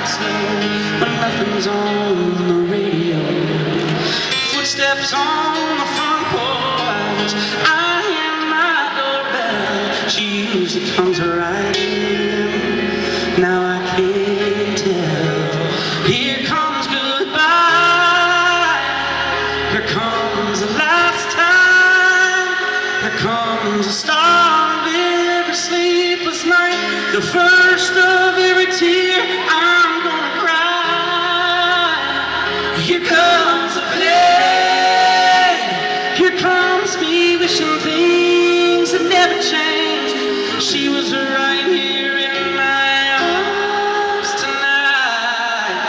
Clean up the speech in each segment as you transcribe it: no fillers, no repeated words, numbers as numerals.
slow, but nothing's on the radio. Footsteps on the front porch, I hear my doorbell. She usually comes right in. Now I can't tell. Here comes goodbye. Here comes the last time. Here comes the start of every sleepless night, the first of every tear I'm gonna cry. Here comes the pain. Here comes me wishing things had never changed. She was right here in my arms tonight.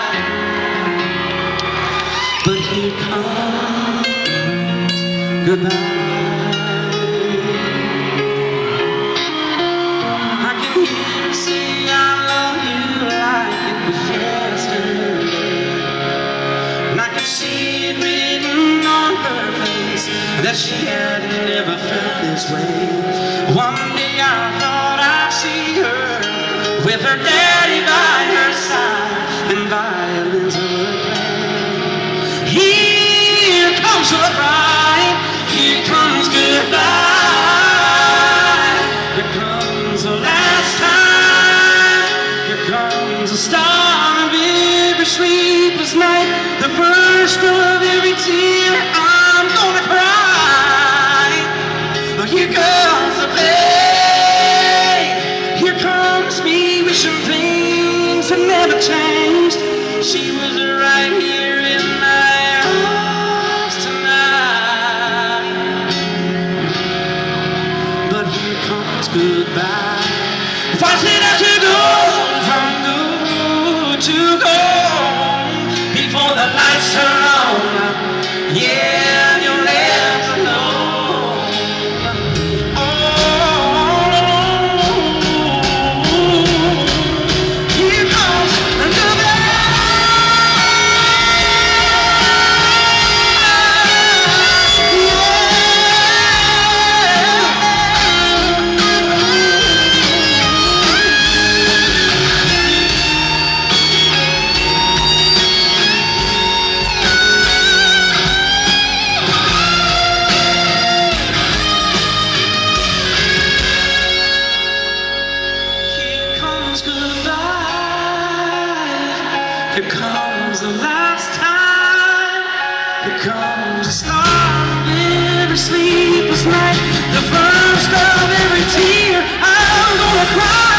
But here comes goodbye. I can hear her say I love you like it was yesterday, and I could see it written on her face that she had never felt this way. One day I thought I'd see her with her daddy by her side and violins would play. Here comes the bride, here comes goodbye. Here comes the last time, here comes the start of every sleepless night, the first of every tear I'm gonna cry. Here comes the pain. Here comes me wishing things had never changed. She was right here in my arms tonight. But here comes goodbye. If I said I could go from good to gold before the lights turn on, yeah, you'll never know. Here comes the last time. Here comes the start of every sleepless night, the first of every tear I'm gonna cry.